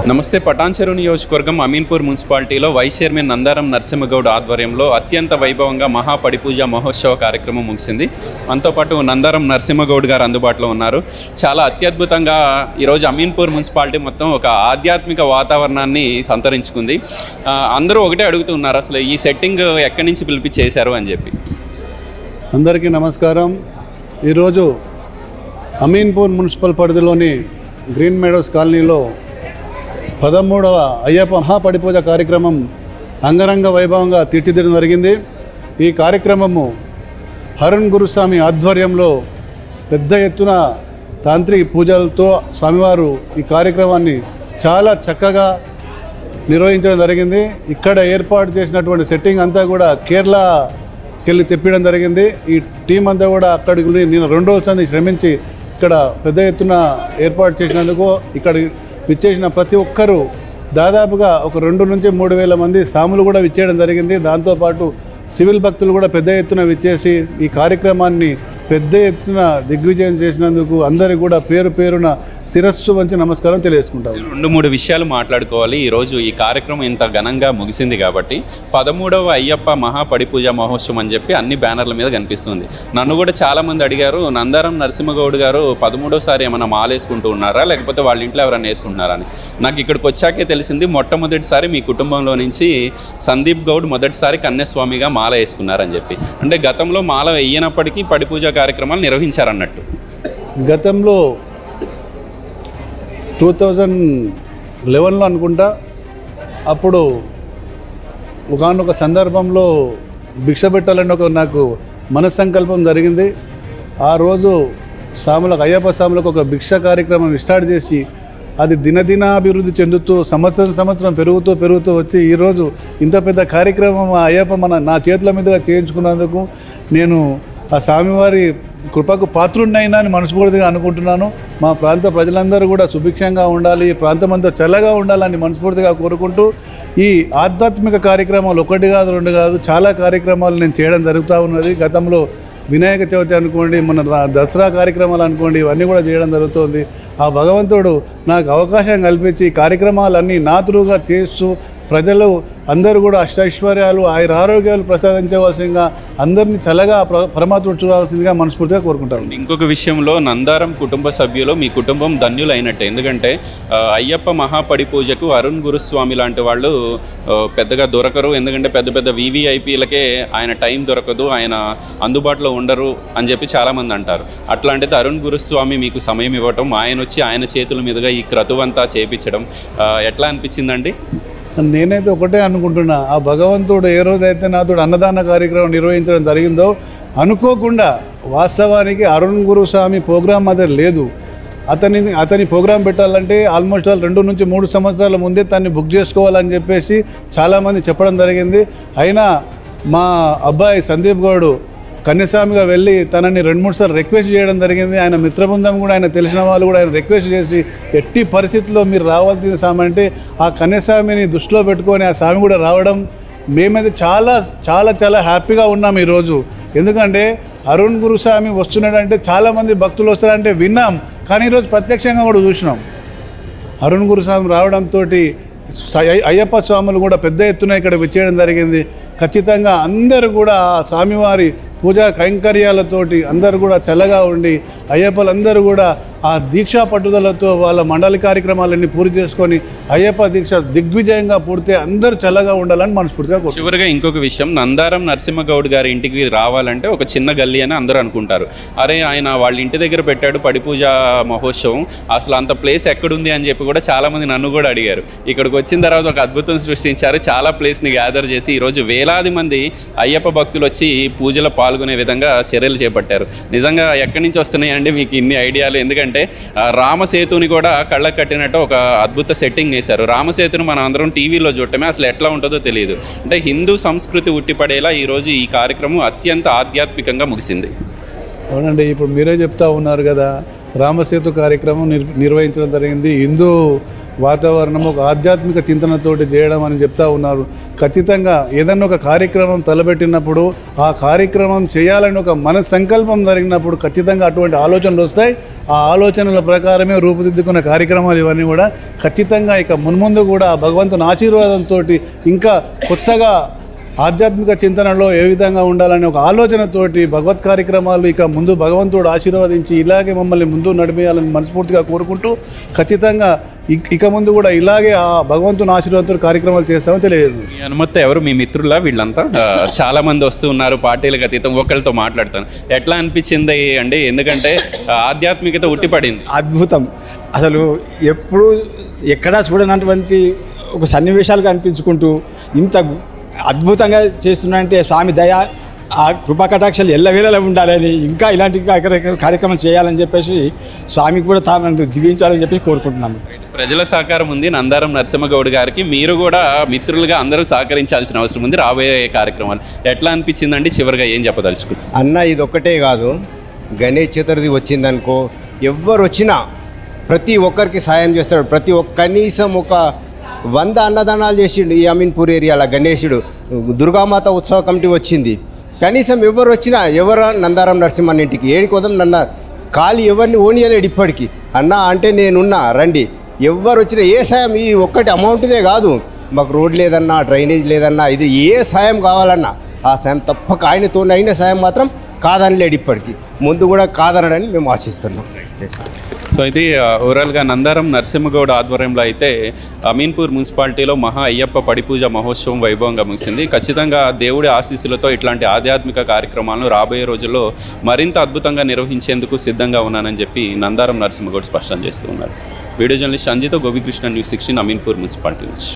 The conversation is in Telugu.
నమస్తే. పటాన్చెరు నియోజకవర్గం అమీన్పూర్ మున్సిపాలిటీలో వైస్ చైర్మన్ నందారం నరసింహగౌడ్ ఆధ్వర్యంలో అత్యంత వైభవంగా మహాపడిపూజ మహోత్సవ కార్యక్రమం ముగిసింది. మనతో పాటు నందారం నరసింహగౌడ్ గారు అందుబాటులో ఉన్నారు. చాలా అత్యద్భుతంగా ఈరోజు అమీన్పూర్ మున్సిపాలిటీ మొత్తం ఒక ఆధ్యాత్మిక వాతావరణాన్ని సంతరించుకుంది. అందరూ ఒకటే అడుగుతున్నారు, అసలు ఈ సెట్టింగ్ ఎక్కడి నుంచి పిలిపించేశారు అని చెప్పి. అందరికీ నమస్కారం. ఈరోజు అమీన్పూర్ మున్సిపల్ పరిధిలోని గ్రీన్ మెడోస్ కాలనీలో 13వ అయ్యప్ప మహాపడిపూజ కార్యక్రమం అంగరంగ వైభవంగా తీర్చిదిద్దడం జరిగింది. ఈ కార్యక్రమము అరుణ్ గురుస్వామి ఆధ్వర్యంలో పెద్ద ఎత్తున తాంత్రిక పూజలతో స్వామివారు ఈ కార్యక్రమాన్ని చాలా చక్కగా నిర్వహించడం జరిగింది. ఇక్కడ ఏర్పాటు చేసినటువంటి సెట్టింగ్ అంతా కూడా కేరళకి వెళ్ళి తెప్పించడం జరిగింది. ఈ టీం అంతా కూడా అక్కడికి నేను 2 రోజులు శ్రమించి ఇక్కడ పెద్ద ఎత్తున ఏర్పాటు చేసినందుకు ఇక్కడ విచ్చేసిన ప్రతి ఒక్కరూ దాదాపుగా ఒక 2 నుంచి 3 వేల మంది సాములు కూడా విచ్చేయడం జరిగింది. దాంతోపాటు సివిల్ భక్తులు కూడా పెద్ద ఎత్తున విచ్చేసి ఈ కార్యక్రమాన్ని పెద్ద ఎత్తున దిగ్విజయం చేసినందుకు అందరికీ కూడా పేరు పేరున శిరస్సు వంచి నమస్కారం తెలియజేసుకుంటాం. 2-3 విషయాలు మాట్లాడుకోవాలి. ఈరోజు ఈ కార్యక్రమం ఇంత ఘనంగా ముగిసింది కాబట్టి 13వ అయ్యప్ప మహాపడిపూజ మహోత్సవం అని చెప్పి అన్ని బ్యానర్ల మీద కనిపిస్తుంది. నన్ను కూడా చాలామంది అడిగారు, నందారం నరసింహగౌడ్ గారు 13వసారి ఏమైనా మాలేసుకుంటూ ఉన్నారా, లేకపోతే వాళ్ళ ఇంట్లో ఎవరైనా వేసుకుంటున్నారా అని. నాకు ఇక్కడికి వచ్చాకే తెలిసింది, మొట్టమొదటిసారి మీ కుటుంబంలో నుంచి సందీప్ గౌడ్ మొదటిసారి కన్యాస్వామిగా మాల వేసుకున్నారని చెప్పి. అంటే గతంలో మాల వేయనప్పటికీ పడిపూజ కార్యక్రమాలు నిర్వహించారన్నట్టు. గతంలో 2011లో అనుకుంటా, అప్పుడు ఒకానొక సందర్భంలో భిక్ష పెట్టాలని నాకు మనస్సంకల్పం జరిగింది. ఆ రోజు సాములకు అయ్యప్ప సాములకు ఒక భిక్ష కార్యక్రమం స్టార్ట్ చేసి అది దినదినాభివృద్ధి చెందుతూ సంవత్సరం పెరుగుతూ వచ్చి ఈరోజు ఇంత పెద్ద కార్యక్రమం అయ్యప్ప నా చేతుల మీదుగా చేయించుకున్నందుకు నేను ఆ స్వామివారి కృపకు పాత్రుడినైనా అని మనస్ఫూర్తిగా అనుకుంటున్నాను. మా ప్రాంత ప్రజలందరూ కూడా సుభిక్షంగా ఉండాలి, ఈ ప్రాంతం అంతా చల్లగా ఉండాలని మనస్ఫూర్తిగా కోరుకుంటూ ఈ ఆధ్యాత్మిక కార్యక్రమాలు 1 కాదు 2 కాదు చాలా కార్యక్రమాలు నేను చేయడం జరుగుతూ ఉన్నది. గతంలో వినాయక చవితి అనుకోండి, మన దసరా కార్యక్రమాలు అనుకోండి, ఇవన్నీ కూడా చేయడం జరుగుతుంది. ఆ భగవంతుడు నాకు అవకాశం కల్పించి ఈ కార్యక్రమాలన్నీ నాతురుగా చేస్తూ ప్రజలు అందరూ కూడా అష్టైశ్వర్యాలు ఆరోగ్యాలు ప్రసాదించవలసిందిగా అందరినీ చల్లగా పరమాత్మ చూడాల్సిందిగా మనస్ఫూర్తిగా కోరుకుంటాను. ఇంకొక విషయంలో నందారం కుటుంబ సభ్యులు మీ కుటుంబం ధన్యులైనట్టే. ఎందుకంటే అయ్యప్ప మహాపడి పూజకు అరుణ్ గురుస్వామి లాంటి వాళ్ళు పెద్దగా దొరకరు. ఎందుకంటే పెద్ద పెద్ద VVIPలకే ఆయన టైం దొరకదు, ఆయన అందుబాటులో ఉండరు అని చెప్పి చాలామంది అంటారు. అట్లాంటిది అరుణ్ గురుస్వామి మీకు సమయం ఇవ్వటం, ఆయన వచ్చి ఆయన చేతుల మీదుగా ఈ క్రతువంతా చేపించడం ఎట్లా అనిపించిందండి? నేనైతే ఒకటే అనుకుంటున్నా, ఆ భగవంతుడు ఏ రోజైతే నాతో అన్నదాన కార్యక్రమం నిర్వహించడం జరిగిందో అనుకోకుండా, వాస్తవానికి అరుణ్ గురుస్వామి ప్రోగ్రాం అదే లేదు. అతని ప్రోగ్రాం పెట్టాలంటే ఆల్మోస్ట్ 2 నుంచి 3 సంవత్సరాల ముందే తన్ని బుక్ చేసుకోవాలని చెప్పేసి చాలామంది చెప్పడం జరిగింది. అయినా మా అబ్బాయి సందీప్ గౌడ్ కన్యాస్వామిగా వెళ్ళి తనని 2-3 సార్లు రిక్వెస్ట్ చేయడం జరిగింది. ఆయన మిత్రబృందం కూడా, ఆయన తెలిసిన వాళ్ళు కూడా ఆయన రిక్వెస్ట్ చేసి ఎట్టి పరిస్థితుల్లో మీరు రావాల్సిన స్వామి అంటే ఆ కన్యాస్వామిని దృష్టిలో పెట్టుకొని ఆ స్వామి కూడా రావడం మేమైతే చాలా చాలా చాలా హ్యాపీగా ఉన్నాం ఈరోజు. ఎందుకంటే అరుణ్ గురుస్వామి వస్తున్నాడంటే చాలామంది భక్తులు వస్తారంటే విన్నాం, కానీ ఈరోజు ప్రత్యక్షంగా కూడా చూసినాం. అరుణ్ గురుస్వామి రావడంతో అయ్యప్ప స్వాములు కూడా పెద్ద ఎత్తున ఇక్కడ విచ్చేయడం జరిగింది. ఖచ్చితంగా అందరూ కూడా ఆ స్వామివారి పూజా కైంకర్యాలతోటి అందరూ కూడా చల్లగా ఉండి అయ్యప్పలందరూ కూడా ఆ దీక్షా పట్టుదలతో వాళ్ళ మండలి కార్యక్రమాలన్నీ పూర్తి చేసుకొని అయ్యప్ప దీక్ష దిగ్విజయంగా పూర్తి అందరూ చల్లగా ఉండాలని మనస్ఫూర్తిగా. చివరిగా ఇంకొక విషయం, నందారం నరసింహగౌడ్ గారి ఇంటికి రావాలంటే ఒక చిన్న గల్లీ అని అందరూ అనుకుంటారు. అరే ఆయన వాళ్ళ ఇంటి దగ్గర పెట్టాడు పడిపూజ మహోత్సవం, అసలు అంత ప్లేస్ ఎక్కడుంది అని చెప్పి కూడా చాలామంది నన్ను కూడా అడిగారు. ఇక్కడికి వచ్చిన తర్వాత ఒక అద్భుతం సృష్టించారు. చాలా ప్లేస్ని గ్యాదర్ చేసి ఈరోజు వేలాది మంది అయ్యప్ప భక్తులు వచ్చి పూజలో పాల్గొనే విధంగా చర్యలు చేపట్టారు. నిజంగా ఎక్కడి నుంచి వస్తున్నాయండి మీకు ఇన్ని ఐడియాలు? ఎందుకంటే రామసేతుని కూడా కళ్ళకు కట్టినట్టు ఒక అద్భుత సెట్టింగ్ చేశారు. రామసేతుని మనం అందరం టీవీలో చూడటమే, అసలు ఎట్లా ఉంటుందో తెలియదు. అంటే హిందూ సంస్కృతి ఉట్టిపడేలా ఈరోజు ఈ కార్యక్రమం అత్యంత ఆధ్యాత్మికంగా ముగిసింది. అవునండి, ఇప్పుడు మీరే చెప్తా ఉన్నారు కదా, రామసేతు కార్యక్రమం నిర్వహించడం జరిగింది. హిందూ వాతావరణం, ఒక ఆధ్యాత్మిక చింతనతోటి చేయడం అని చెప్తా ఉన్నారు. ఖచ్చితంగా ఏదన్నా ఒక కార్యక్రమం తలపెట్టినప్పుడు ఆ కార్యక్రమం చేయాలని ఒక మన సంకల్పం జరిగినప్పుడు ఖచ్చితంగా అటువంటి ఆలోచనలు వస్తాయి. ఆ ఆలోచనల ప్రకారమే రూపుదిద్దుకున్న కార్యక్రమాలు ఇవన్నీ కూడా ఖచ్చితంగా ఇక మున్ముందు కూడా భగవంతుని ఆశీర్వాదంతో ఇంకా కొత్తగా ఆధ్యాత్మిక చింతనలో ఏ విధంగా ఉండాలనే ఒక ఆలోచనతోటి భగవత్ కార్యక్రమాలు ఇక ముందు భగవంతుడు ఆశీర్వదించి ఇలాగే మమ్మల్ని ముందు నడిపేయాలని మనస్ఫూర్తిగా కోరుకుంటూ ఖచ్చితంగా ఇక ముందు కూడా ఇలాగే ఆ భగవంతుని ఆశీర్వాదంతో కార్యక్రమాలు చేస్తామని తెలియదు. మీ అనుమతి ఎవరు మీ మిత్రులా వీళ్ళంతా చాలా మంది వస్తూ ఉన్నారు, పార్టీలకు అతీతం ఒకరితో మాట్లాడతాను. ఎట్లా అనిపించింది అండి? ఎందుకంటే ఆధ్యాత్మికత ఉట్టిపడింది. అద్భుతం. అసలు ఎప్పుడు ఎక్కడా చూడనటువంటి ఒక సన్నివేశాలు కనిపించుకుంటూ ఇంత అద్భుతంగా చేస్తున్నారంటే స్వామి దయ, ఆ కృపాకటాక్షలు ఎల్లవేళలా ఉండాలని, ఇంకా ఇలాంటి కార్యక్రమం చేయాలని చెప్పేసి స్వామికి కూడా తాను దీవించాలని చెప్పేసి కోరుకుంటున్నాము. ప్రజల సహకారం ఉంది నందారం నరసింహగౌడ్ గారికి. మీరు కూడా మిత్రులుగా అందరూ సహకరించాల్సిన అవసరం ఉంది రాబోయే కార్యక్రమాలు. ఎట్లా అనిపించిందండి? చివరిగా ఏం చెప్పదలుచుకుంటారు? అన్న, ఇది ఒక్కటే కాదు, గణేష్ చతుర్థి వచ్చిందనుకో ఎవ్వరు వచ్చినా ప్రతి ఒక్కరికి సాయం చేస్తాడు. కనీసం ఒక 100 అన్నదానాలు చేసిండు ఈ అమీన్పూర్ ఏరియాలో. గణేశుడు దుర్గామాత ఉత్సవ కమిటీ వచ్చింది. కనీసం ఎవరు వచ్చినా ఎవరు నందారం నరసింహన్ ఇంటికి ఏడికోదాం ఖాళీ ఎవరిని ఓనియలేడు ఇప్పటికీ. అన్న అంటే నేనున్నా రండి. ఎవరు వచ్చినా ఏ సాయం, ఈ ఒక్కటి అమౌంట్దే కాదు, మాకు రోడ్ లేదన్నా, డ్రైనేజ్ లేదన్నా, ఇది ఏ సాయం కావాలన్నా ఆ సాయం తప్పక ఆయనతో అయిన సాయం మాత్రం కాదనలేడు ఇప్పటికీ. ముందు కూడా కాదనడని మేము ఆశిస్తున్నాం. సో ఇది ఓవరాల్గా నందారం నరసింహగౌడ్ ఆధ్వర్యంలో అయితే అమీన్పూర్ మున్సిపాలిటీలో మహా అయ్యప్ప పడిపూజ మహోత్సవం వైభవంగా ముగిసింది. ఖచ్చితంగా దేవుడి ఆశీస్సులతో ఇట్లాంటి ఆధ్యాత్మిక కార్యక్రమాలను రాబోయే రోజుల్లో మరింత అద్భుతంగా నిర్వహించేందుకు సిద్ధంగా ఉన్నానని చెప్పి నందారం నరసింహగౌడ్ స్పష్టం చేస్తూ ఉన్నారు. Video journalist Sanjitha Gopikrishna, news 16, Ameenpur municipality నుంచి.